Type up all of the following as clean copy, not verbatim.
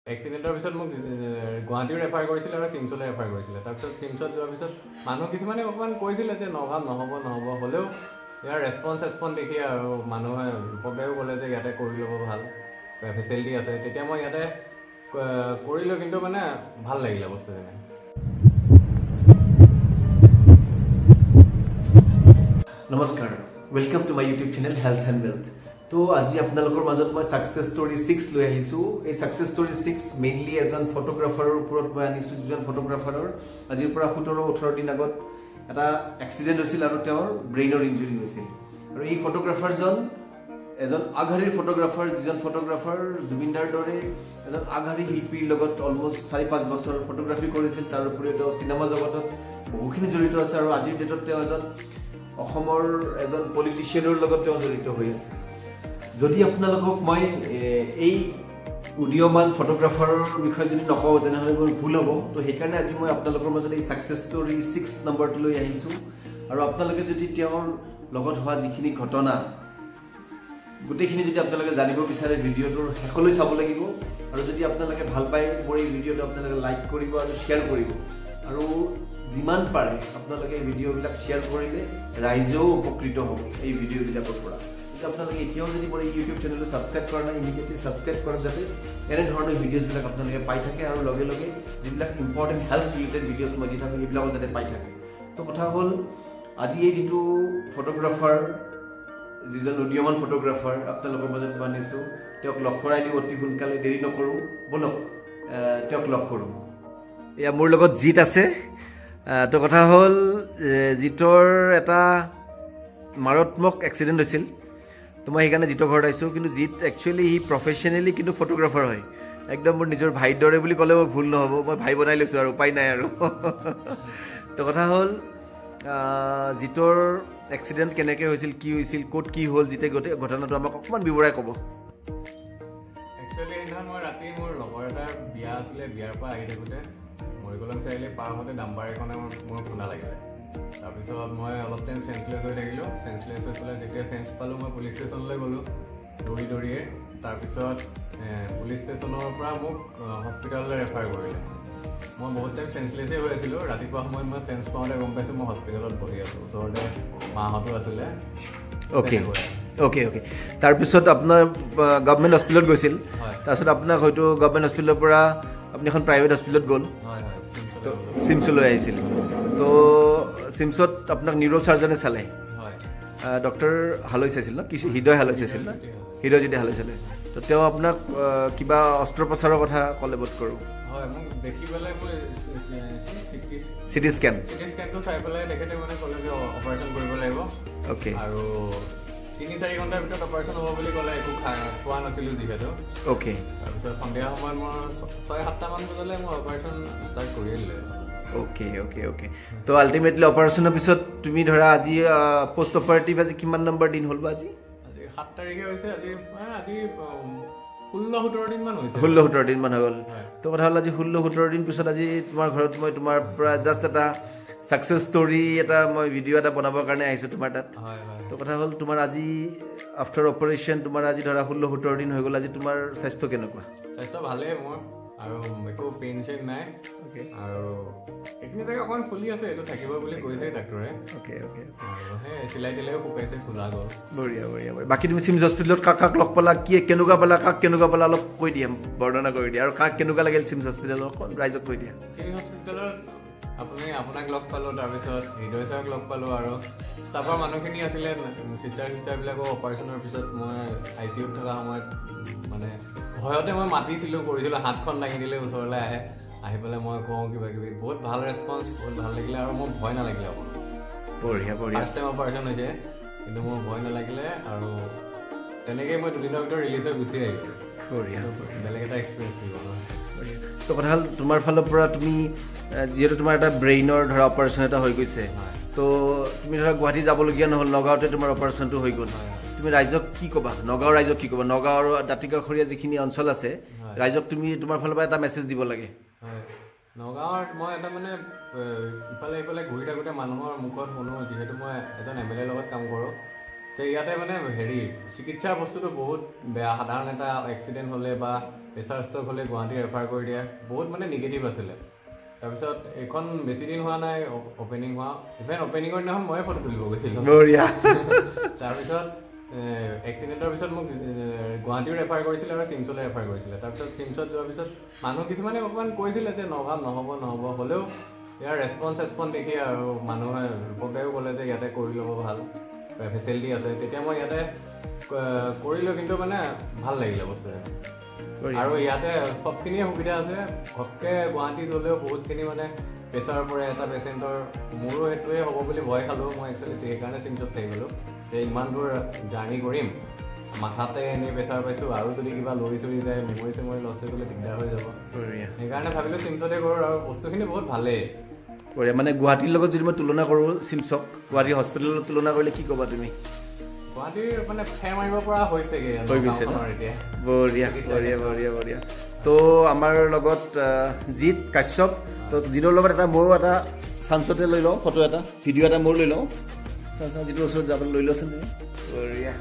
এক্সিডেণ্টৰ পিছত মোক গুৱাহাটীও ৰেফাৰ কৰিছিলে আৰু চিমছলৈ ৰেফাৰ কৰিছিলে। তাৰপিছত চিমছত যোৱাৰ পিছত মানুহ কিছুমানে অকণমান কৈছিলে যে নগাঁৱত নহ'ব হ'লেও ইয়াৰ ৰেচপন্স দেখি আৰু মানুহে ৰূপকদায়ো ক'লে যে ইয়াতে কৰি ল'ব ভাল ফেচিলিটি আছে। তেতিয়া মই ইয়াতে কৰিলোঁ, কিন্তু মানে ভাল লাগিলে বস্তুখিনি। নমস্কাৰ, welcome to my YouTube channel health and wealth. তো আজি আপোনালোকৰ মাজত মই ছাকচেছ ষ্টৰী 6 লৈ আহিছোঁ। এই ছাকচেছ ষ্টৰী 6 মেইনলি এজন ফটোগ্ৰাফাৰৰ ওপৰত মই আনিছোঁ, যিজন ফটোগ্ৰাফাৰৰ আজিৰ পৰা 17-18 দিন আগত এটা এক্সিডেণ্ট হৈছিল আৰু তেওঁৰ ব্ৰেইনৰ ইঞ্জুৰি হৈছিল। আৰু এই ফটোগ্ৰাফাৰজন এজন আগশাৰীৰ ফটোগ্ৰাফাৰ, যিজন ফটোগ্ৰাফাৰ জুবিনদাৰ দৰে এজন আগশাৰী শিল্পীৰ লগত অলমষ্ট 4-5 বছৰ ফটোগ্ৰাফী কৰিছিল। তাৰ উপৰিও তেওঁ চিনেমা জগতত বহুখিনি জড়িত আছে আৰু আজিৰ ডেটত তেওঁ এজন অসমৰ এজন পলিটিচিয়ানৰ লগত তেওঁ জড়িত হৈ আছে। যদি আপোনালোকক মই এই উদীয়মান ফটোগ্ৰাফাৰৰ বিষয়ে যদি নকওঁ তেনেহ'লে মোৰ ভুল হ'ব। তো সেইকাৰণে আজি মই আপোনালোকৰ মাজত এই ছাকচেছ ষ্টৰী 6 নম্বৰটো লৈ আহিছোঁ। আৰু আপোনালোকে যদি তেওঁৰ লগত হোৱা যিখিনি ঘটনা গোটেইখিনি যদি আপোনালোকে জানিব বিচাৰে, ভিডিঅ'টোৰ শেষলৈ চাব লাগিব। আৰু যদি আপোনালোকে ভাল পায় মোৰ এই ভিডিঅ'টো আপোনালোকে লাইক কৰিব আৰু শ্বেয়াৰ কৰিব। আৰু যিমান পাৰে আপোনালোকে এই ভিডিঅ'বিলাক শ্বেয়াৰ কৰিলে ৰাইজেও উপকৃত হ'ব এই ভিডিঅ'বিলাকৰ পৰা। যদি আপোনালোকে এতিয়াও যদি মোৰ এই ইউটিউব চেনেলটো ছাবস্ক্ৰাইব কৰা নাই, ইমিডিয়েটলি ছাবস্ক্ৰাইব কৰক, যাতে এনেধৰণৰ ভিডিঅ'ছবিলাক আপোনালোকে পাই থাকে আৰু লগে লগে যিবিলাক ইম্পৰ্টেণ্ট হেল্থ ৰিলেটেড ভিডিঅ'ছ মই দি থাকোঁ সেইবিলাকো যাতে পাই থাকে। তো কথা হ'ল, আজি এই যিটো ফটোগ্ৰাফাৰ, যিজন উদীয়মান ফটোগ্ৰাফাৰ আপোনালোকৰ মাজত মই আনিছোঁ, তেওঁক লগ কৰাই দিওঁ অতি সোনকালে, দেৰি নকৰোঁ, ব'লক তেওঁক লগ কৰোঁ। এয়া মোৰ লগত জিত আছে। তো কথা হ'ল, জিতৰ এটা মাৰাত্মক এক্সিডেণ্ট হৈছিল। তো মই সেইকাৰণে জিতৰ ঘৰত আহিছোঁ। কিন্তু জিত একচুৱেলি সি প্ৰফেশ্যনেলি কিন্তু ফটোগ্ৰাফাৰ হয়, একদম মোৰ নিজৰ ভাইৰ দৰে বুলি ক'লে মই ভুল নহ'ব। মই ভাই বনাই লৈছোঁ আৰু উপায় নাই আৰু। তো কথা হ'ল, জিতৰ এক্সিডেণ্ট কেনেকৈ হৈছিল, কি হৈছিল, ক'ত কি হ'ল, জিতে গোটেই ঘটনাটো আমাক অকণমান বিৱৰাই ক'ব। একচুৱেলি সেইদিনা মই ৰাতি মোৰ লগৰ এটাৰ বিয়া আছিলে, বিয়াৰ পৰা আহি থাকোঁতে মৰিকলম চাৰিআলি পাৰ হওঁতে ডাম্পাৰ এখনে মোৰ খুন্দা লাগিলে। তাৰপিছত মই অলপ টাইম চেঞ্চলেছ হৈ থাকিলোঁ। চেঞ্চলেছ হৈ পেলাই যেতিয়া চেঞ্চ পালোঁ, মই পুলিচ ষ্টেচনলৈ গ'লোঁ দৌৰিয়ে। তাৰপিছত পুলিচ ষ্টেচনৰ পৰা মোক হস্পিটেললৈ ৰেফাৰ কৰিলে। মই বহুত টাইম চেঞ্চলেছেই হৈ আছিলোঁ। ৰাতিপুৱা সময়ত মই চেঞ্চ পাওঁতে গম পাইছোঁ মই হস্পিটেলত বহি আছোঁ, ওচৰতে মাহঁতো আছিলে। অ'কে। তাৰপিছত আপোনাৰ গভৰ্ণমেণ্ট হস্পিটেলত গৈছিল। তাৰপিছত আপোনাক হয়তো গভৰ্ণমেণ্ট হস্পিটেলৰ পৰা আপুনি এখন প্ৰাইভেট হস্পিটেলত গ'ল, চিমছলৈ আহিছিল। তো চিমছত আপোনাক নিউৰ' চাৰ্জনে চালে, ডক্টৰ হালৈ চাইছিল ন, কি হৃদয় হালৈ চাইছিল ন, হৃদয়জ্যোতি হালৈ চালে। তো তেওঁ আপোনাক কিবা অস্ত্ৰোপচাৰৰ কথা ক'লে বোধ কৰোঁ। হয়, মোক দেখি পেলাই মই চিটি স্কেনটো চাই পেলাই তেখেতে মানে ক'লে যে অপাৰেশ্যন কৰিব লাগিব। অ'কে। আৰু 3-4 ঘণ্টাৰ ভিতৰত অপাৰেশ্যন হ'ব বুলি ক'লে, একো খোৱা নাছিলোঁ যিহেতু। অ'কে। তাৰপিছত সন্ধিয়া সময়ত মই 6-7টামান বজালৈ মই অপাৰেশ্যন ষ্টাৰ্ট কৰিয়ে দিলে। অ'কে। তো আল্টিমেটলি অপাৰেশ্যনৰ পিছত তুমি ধৰা আজি পষ্ট অপাৰেটিভ আজি কিমান নম্বৰ দিন হ'ল বা? আজি 7 তাৰিখে হৈছে। আজি 16-17 দিনমান হৈছে। 16-17 দিনমান হৈ গ'ল। তো কথা হ'ল, আজি 16-17 দিন পিছত আজি তোমাৰ ঘৰত মই তোমাৰ পৰা জাষ্ট এটা ছাকচেছ ষ্টৰী এটা মই ভিডিঅ' এটা বনাবৰ কাৰণে আহিছোঁ তোমাৰ তাত। তো কথা হ'ল, তোমাৰ আজি আফটাৰ অপাৰেশ্যন তোমাৰ আজি ধৰা 16-17 দিন হৈ গ'ল। আজি তোমাৰ স্বাস্থ্য কেনেকুৱা? স্বাস্থ্য ভালেই মোৰ, আৰু একো পেইন চেইন নাই। আৰু এইখিনি জেগা অকণমান ফুলি আছে, এইটো থাকিব বুলি কৈছে ডাক্তৰে। অ'কে। সেই চিলাই দিলেও শুকাইছে, খোলা গ'ল। বঢ়িয়া। বাকী তুমি চিমছ হস্পিটেলত কাক লগ পালা, কেনেকুৱা পালা, কাক কেনেকুৱা পালা, অলপ কৈ দিয়া, বৰ্ণনা কৰি দিয়া। আৰু কাক কেনেকুৱা লাগিল চিমছ হস্পিটেলত, অকণ ৰাইজক কৈ দিয়া। চিমছ হস্পিটেলত আপোনাক লগ পালোঁ, তাৰপিছত হৃদয় ছাৰক লগ পালোঁ, আৰু ষ্টাফৰ মানুহখিনি আছিলে, চিষ্টাৰবিলাকো অপাৰেশ্যনৰ পিছত মই ICUত থকা সময়ত মানে ভয়তে মই মাতিছিলোঁ, কৰিছিলোঁ, হাতখন দাঙি দিলে ওচৰলৈ আহি পেলাই মই কওঁ কিবা কিবি। বহুত ভাল ৰেচপন্স, বহুত ভাল লাগিলে, আৰু মোৰ ভয় নালাগিলে অকণ। বঢ়িয়া। ফাৰ্ষ্ট টাইম অপাৰেশ্যন হৈছে, কিন্তু মোৰ ভয় নালাগিলে, আৰু তেনেকেই মই 2 দিনৰ ভিতৰত ৰিলিজ হৈ গুচি আহিলোঁ। বঢ়িয়া। বেলেগ এটা এক্সপিৰিয়েঞ্চ দিব। তো কথা হ'ল, তোমাৰ ফালৰ পৰা তুমি যিহেতু তোমাৰ এটা ব্ৰেইনৰ ধৰা অপাৰেশ্যন এটা হৈ গৈছে, তো তুমি ধৰা গুৱাহাটী যাবলগীয়া নহ'ল, নগাঁৱতে তোমাৰ অপাৰেশ্যনটো হৈ গ'ল। তুমি ৰাইজক কি ক'বা? নগাঁৱৰ ৰাইজক কি ক'বা? নগাঁও আৰু দাঁতিকাষৰীয়া যিখিনি অঞ্চল আছে, ৰাইজক তুমি তোমাৰ ফালৰ পৰা এটা মেছেজ দিব লাগে। নগাঁৱত মই এটা মানে ইফালে সিফালে ঘূৰি থাকোঁতে মানুহৰ মুখত শুনো, যিহেতু মই এজন MLA লগত কাম কৰোঁ, তো ইয়াতে মানে হেৰি চিকিৎসাৰ বস্তুটো বহুত বেয়া সাধাৰণ এটা এক্সিডেণ্ট হ'লে বা প্ৰেছাৰ ষ্ট্ৰক হ'লে গুৱাহাটী ৰেফাৰ কৰি দিয়ে বহুত মানে নিগেটিভ আছিলে তাৰপিছত এইখন বেছি দিন হোৱা নাই অপেনিং হোৱা ইভেন অপেনিঙৰ দিনাখন ময়ে ফটো তুলিব গৈছিলোঁ তাৰপিছত এক্সিডেণ্টৰ পিছত মোক গুৱাহাটীও ৰেফাৰ কৰিছিলে আৰু চিমছলৈ ৰেফাৰ কৰিছিলে তাৰপিছত চিমছত যোৱাৰ পিছত মানুহ কিছুমানে অকণমান কৈছিলে যে নগাঁৱত নহ'ব হ'লেও ইয়াৰ ৰেছপন্স দেখি আৰু মানুহে ৰূপকদায়ো ক'লে যে ইয়াতে কৰি ল'ব ভাল ফেচিলিটি আছে তেতিয়া মই ইয়াতে কৰিলোঁ কিন্তু মানে ভাল লাগিলে বস্তুটো আৰু ইয়াতে চবখিনিয়ে সুবিধা আছে ঘপকৈ গুৱাহাটীত হ'লেও বহুতখিনি মানে প্ৰেছাৰ পৰে এটা পেচেণ্টৰ মোৰো সেইটোৱে হ'ব বুলি ভয় খালোঁ মই একচুৱেলি সেইকাৰণে চিমছত থাকি গ'লোঁ যে ইমান দূৰ জাৰ্ণি কৰিম মাথাতে এনেই প্ৰেছাৰ পাইছোঁ আৰু যদি কিবা লৰি চৰি যায় মেমৰি চেমৰি লছ হৈ গ'লে দিগদাৰ হৈ যাব সেইকাৰণে ভাবিলোঁ চিমছতে কৰোঁ আৰু বস্তুখিনি বহুত ভালেই মানে গুৱাহাটীৰ লগত যদি মই তুলনা কৰোঁ চিমছক গুৱাহাটী হস্পিটেলৰ লগত তুলনা কৰিলে কি ক'বা তুমি গুৱাহাটীৰ মানে ফেৰ মাৰিব পৰা হৈছেগৈ হৈ গৈছে এতিয়া বঢ়িয়া তো আমাৰ লগত জিৎ কাশ্যপ তো জিতৰ লগত এটা মোৰো এটা চান্সতে লৈ লওঁ ফটো এটা ভিডিঅ' এটা মোৰ লৈ লওঁ যিটোৰ ওচৰত যাবলৈ লৈ লওঁচোন বঢ়িয়া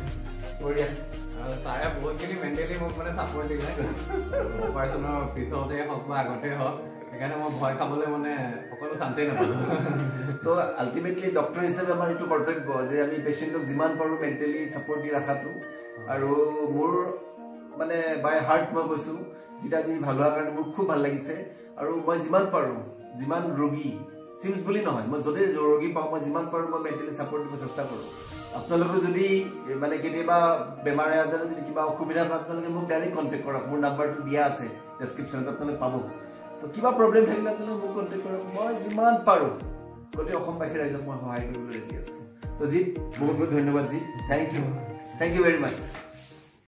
আৰু ছাৰে বহুতখিনি মেণ্টেলি মোক মানে ছাপৰ্ট দিলে অপাৰেশ্যনৰ পিছতে হওক বা আগতে হওক সেইকাৰণে মই ভয় খাবলৈ মানে অকণো চান্সেই নাপালোঁ তো আল্টিমেটলি ডক্টৰ হিচাপে আমাৰ এইটো কৰ্তব্য যে আমি পেচেণ্টক যিমান পাৰোঁ মেণ্টেলি ছাপৰ্ট দি ৰখাটো আৰু মোৰ মানে বাই হাৰ্ট মই কৈছোঁ যিটা যি ভাল হোৱাৰ কাৰণে মোৰ খুব ভাল লাগিছে আৰু মই যিমান পাৰোঁ যিমান ৰোগী চিমছ বুলি নহয় মই যদি ৰোগী পাওঁ মই যিমান পাৰোঁ মই মেণ্টেলি ছাপৰ্ট দিব চেষ্টা কৰোঁ আপোনালোকৰ যদি মানে কেতিয়াবা বেমাৰ আজাৰে যদি কিবা অসুবিধা পায় আপোনালোকে মোক ডাইৰেক্ট কণ্টেক্ট কৰক মোৰ নাম্বাৰটো দিয়া আছে ডেছক্ৰিপশ্যনত আপোনালোকে পাব তো কিবা প্ৰব্লেম থাকিলে আপোনালোকে মোক কণ্টেক্ট কৰক মই যিমান পাৰোঁ গোটেই অসমবাসী ৰাইজক মই সহায় কৰিবলৈ ৰেডি আছোঁ তো জিৎ বহুত বহুত ধন্যবাদ Jit thank you very much